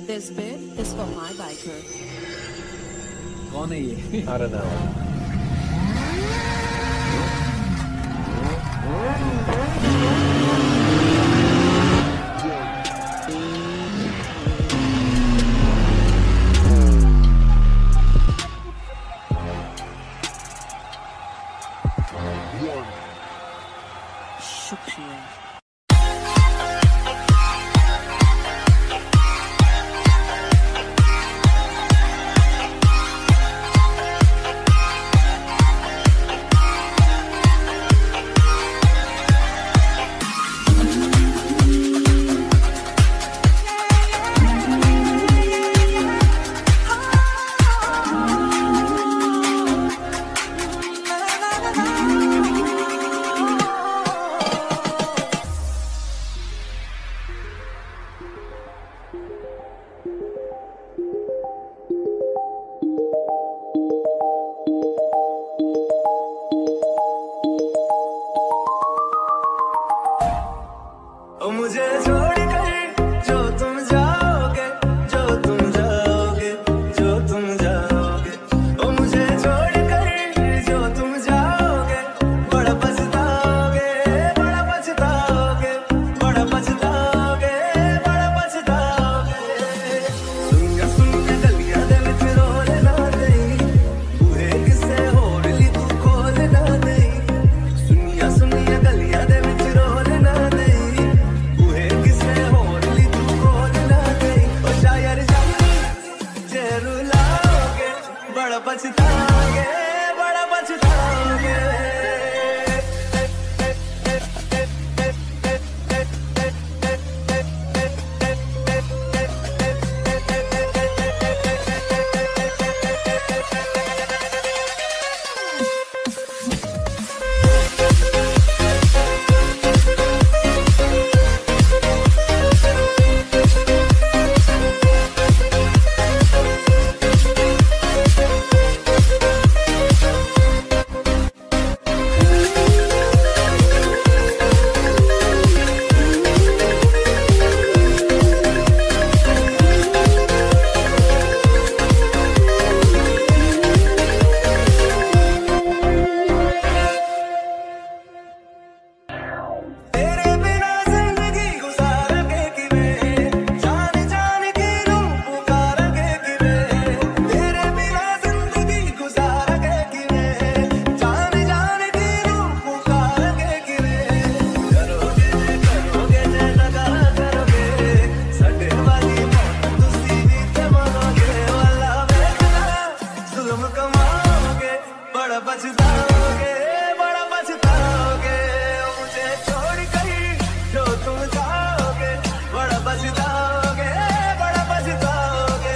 This bit is for my biker. कौन है ये? Arana. शुक्रिया. मुझे छोड़कर जो तुम जाओगे, जो तुम जाओगे, जो तुम जाओगे, ओ मुझे छोड़कर जो तुम जाओगे, बड़ा पछताओगे, बड़ा पछताओगे, बड़ा पछताओगे, बड़ा पछताओगे. सुनिया सुनिया गलियां दे विच रोल ना देई, बूहे किसे होर ली तू खोल ना देई. सुनिया सुनिया गलियां दे विच रोल ना देई, बड़ा पछताओगे, बड़ा पछताओगे. बड़ा पछताओगे, बड़ा पछताओगे. मुझे छोड़कर जो तुम जाओगे, बड़ा पछताओगे, बड़ा पछताओगे.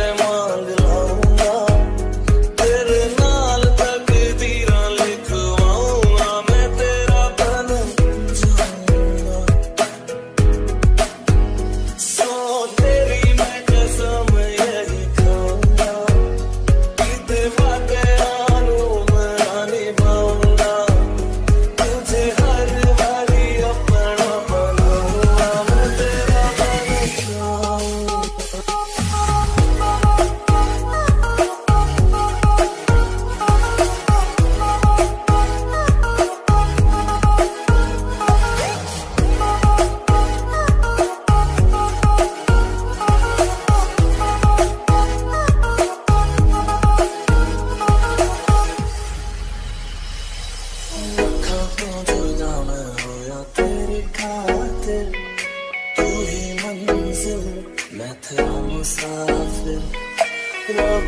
मांग लाऊंगा तेरे नाल तकदीरां लिखवा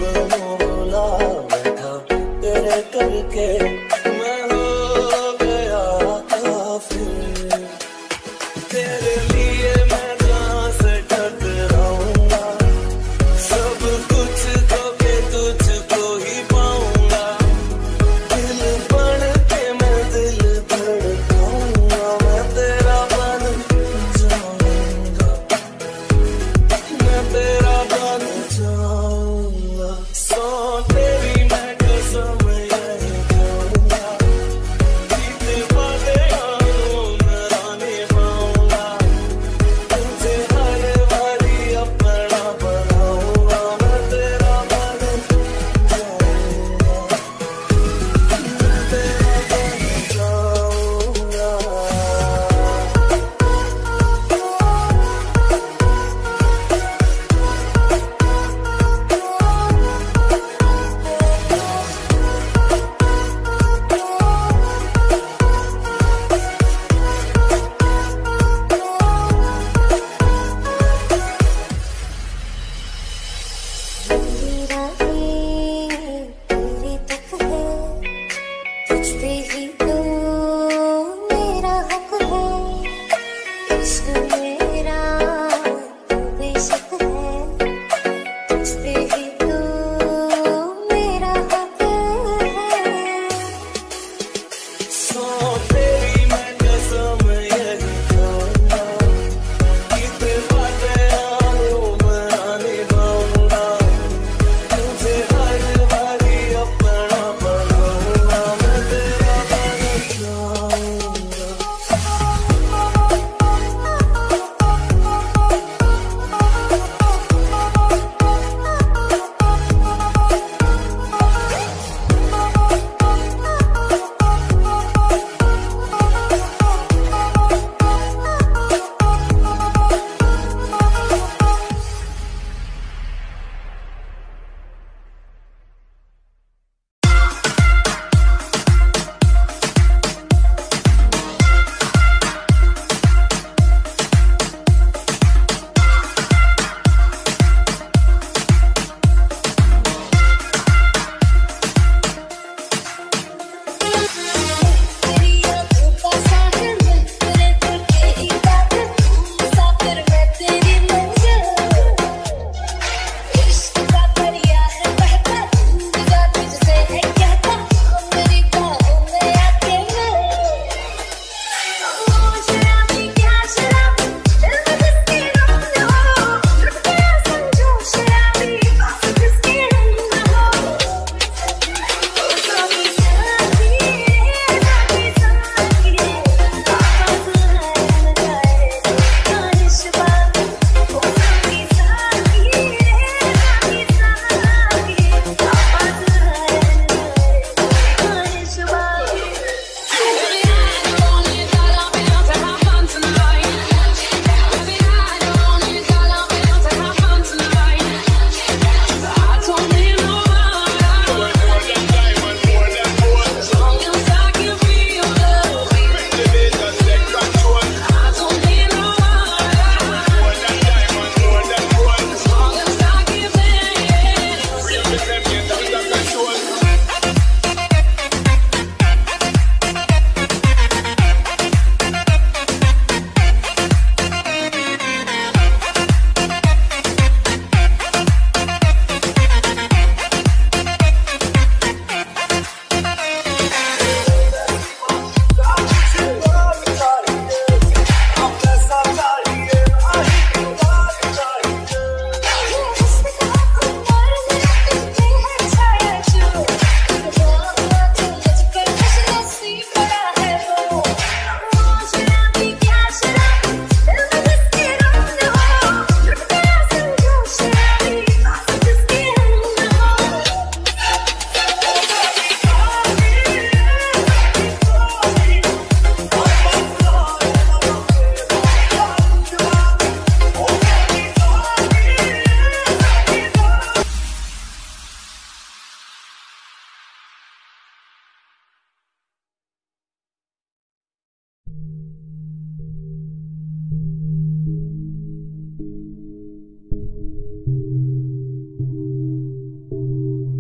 भूला बैठा तेरे करके मैं हो गया काफिर। तेरे लिए मैं कहाँ से टकराऊंगा, सब कुछ खो के तुझको ही पाऊंगा। दिल बन के मैं दिल धड़काऊंगा, मैं तेरा बन जाऊंगा, मैं तेरा बन जाऊंगा। सो तेरी मैं कसम यही खाऊंगा,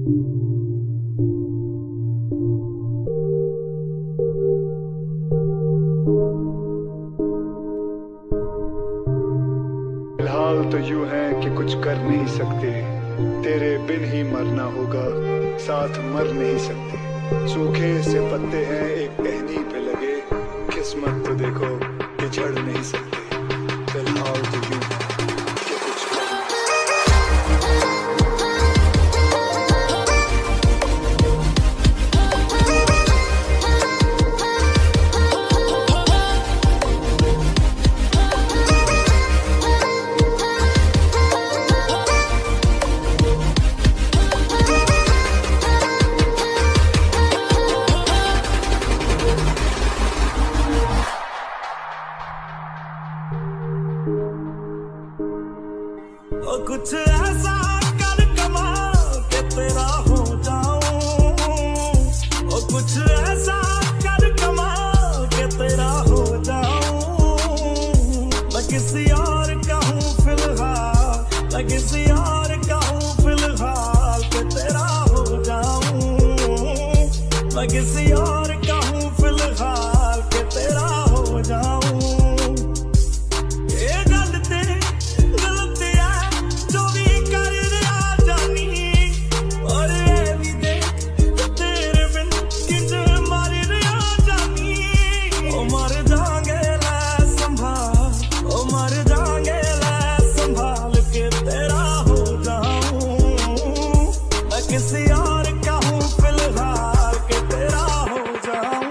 फिलहाल तो यूं है कि कुछ कर नहीं सकते, तेरे बिन ही मरना होगा, साथ मर नहीं सकते। सूखे से पत्ते हैं एक टहनी पे लगे, किस्मत तो देखो कि झड़ नहीं सकते। फिलहाल तो यूं है कि कुछ कर कुछ ऐसा कर कमाल के तेरा हो जाऊं, और कुछ ऐसा कर कमाल के तेरा हो जाऊं। मैं किसी और का हूँ फिलहाल, मैं किसी और का हूँ फिलहाल के तेरा हो जाऊं। मैं किसी और का हूँ फिलहाल के तेरा हो जाऊं। किसी और का हूँ फिलहाल के तेरा हो जाऊं।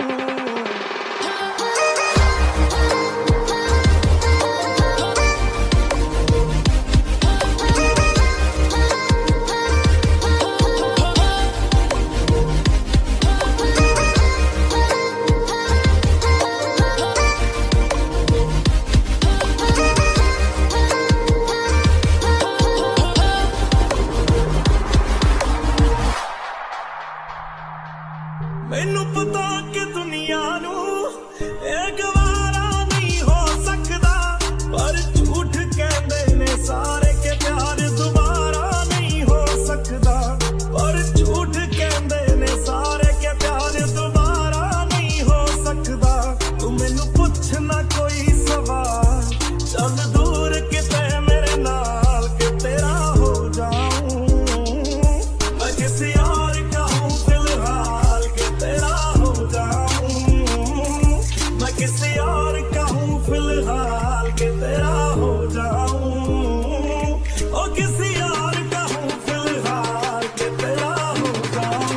मैनू पता कि दुनिया नू एक वारा नहीं हो सकता, पर झूठ कहते ने सारे के प्यार दोबारा नहीं हो सकता। पर झूठ कहते ने सारे के प्यार दोबारा नहीं हो सकता। तू मैनू पूछना कोई सवाल, चल दूर किते मेरे नाल के तेरा हो जाऊं। मैं किसी और का हूँ फिलहाल के तेरा हो जाऊं। मैं किसी और का हूँ फिलहाल के तेरा हो जाऊं। और किसी और का हूँ फिलहाल के तेरा हो जाऊं।